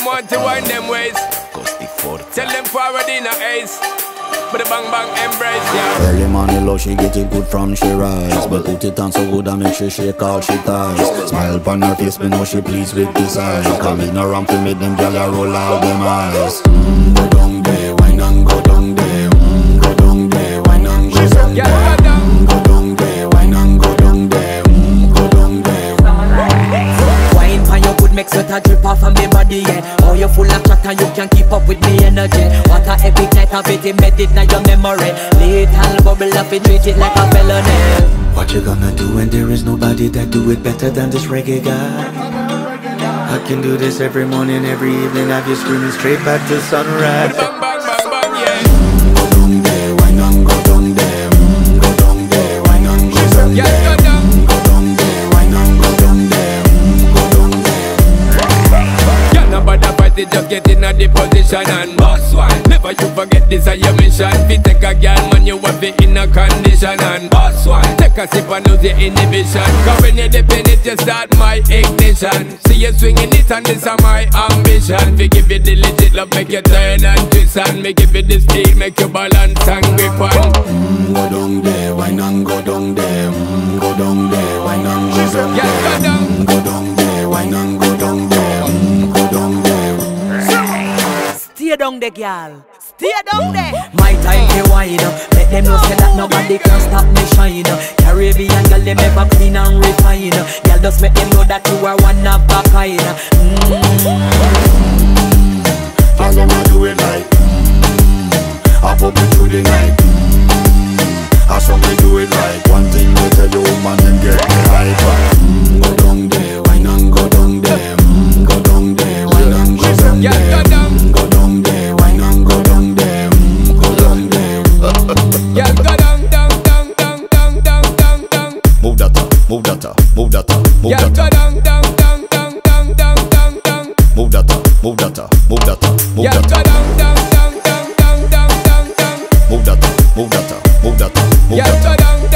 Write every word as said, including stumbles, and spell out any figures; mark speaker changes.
Speaker 1: want to wind them ways. Tell them forward in a ace. But the bang bang embrace, yeah.
Speaker 2: Early morning low, she get it good from she rise. But put it on so good and make sure she all she ties. Smile upon her face, me know she pleased with this eye. Come in around to make them gyal roll out them eyes. Mm, go down there, wine and go down there. Mm, go down there, wine and go down there. Mm, go down there, wine and go down there. Mm, go down there.
Speaker 3: Wine pan your good make sweat a drip off of me body, yeah. Oh, you full of chat and you can keep up with me energy. What a epic night of it, embedded in your memory. Little bubble up and treat it like a felony.
Speaker 2: What you gonna do when there is nobody that do it better than this reggae guy? I can do this every morning, every evening. Have you screaming straight back to sunrise.
Speaker 1: Bang bang bang bang, yeah.
Speaker 2: Mm, go down there, wine and go down there. Mm, go down there, wine and go down there.
Speaker 1: Yeah, go down.
Speaker 2: Mm, go down there, wine and go down there. Mm, go down there.
Speaker 1: Yeah, nobody fight it, just get in a the position and boss one. Never you forget this is your mission. If you take a girl, man, you have it in a condition and boss one. Take a sip and lose your inhibition. Cause when you dip in it, you start my ignition. See you swinging it and this is my ambition. We give you the legit love, make you turn and twist. And me give you the speed, make you balance and grip on.
Speaker 2: Mm, go down there, wine and go down there. Mm, go down there, wine and go down there.
Speaker 1: Yeah, go down.
Speaker 2: Mm, go down there, wine and go down there. Mm, go down there.
Speaker 3: Stay down there, girl. Stay down there. My time to wine up. Let them know say that nobody can stop me shine. Caribbean girl, they never clean and refine. Girl, just make them know that you are one of a kind. Mm.
Speaker 2: Girl, them a do it like mm. I pop it through the night. Mm. I saw me do it like one thing they tell you, man, and get me hyper. Mm. Go down there, wine and go down there. Mm. Go down there, wine and go down there.
Speaker 1: Yeah, go down.
Speaker 2: Mm. Go down there, wine and go down there. Mm. Go down there.
Speaker 1: Yeah, go down, down, down, down, down, down, down, down.
Speaker 2: Move that up, move that up, move that up, move
Speaker 1: Yeah,
Speaker 2: that
Speaker 1: go
Speaker 2: up.
Speaker 1: down, down, down, down, down, down, down, down.
Speaker 2: Move that up, move that up, move that up, move
Speaker 1: Yeah,
Speaker 2: that
Speaker 1: go
Speaker 2: up.
Speaker 1: down, down, down, down, down, down, down, down.
Speaker 2: Move that up, move that up, move that up, move
Speaker 1: Yeah,
Speaker 2: that
Speaker 1: go
Speaker 2: up.
Speaker 1: down,